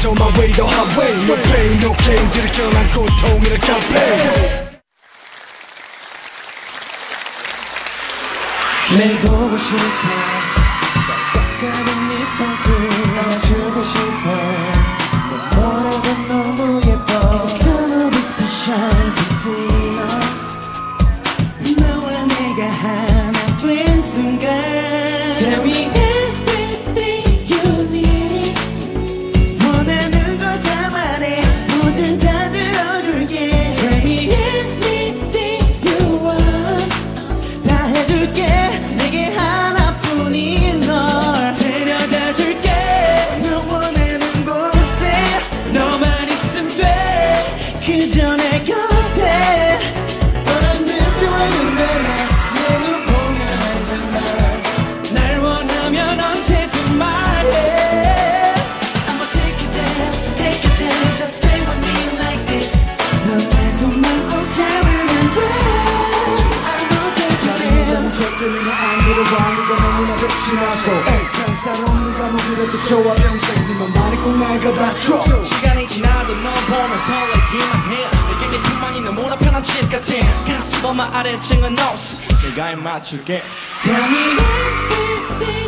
on my way the highway. No pain, no gain, 들이켜난 고통이라 campaign. 매일 보고 싶어 꽉 잡은 네 손끝 안아주고 싶어 너 뭐라도 너무 예뻐 It's gonna be special between us 너와 내가 하나 된 순간 Tell me everything you need 원하는 거 다 말해 뭐든 다 들어줄게 Tell me anything you want 다 해줄게 내게 하나뿐인 널 데려다 줄게 너 원하는 곳에 너만 있으면 돼 그저 내 곁에 뻔한 느낌은 달라 내 눈 보면 알잖아 날 원하면 언제든 말해 I'ma take it there Just stay with me like this 넌 내 손만 꼭 잡으면 돼 쫓기는 안 들어와 네가 너무나 빛이 나서 찬사로운 네가 무기력도 좋아 평생 네만 많이 꼭 내가 다쳐 시간이 지나도 넌 보면 설레기만 해 내게 네 품만 있는 모나 편한 집 같아 그냥 집어만 아래층은 없어 내가 맞출게 Tell me everything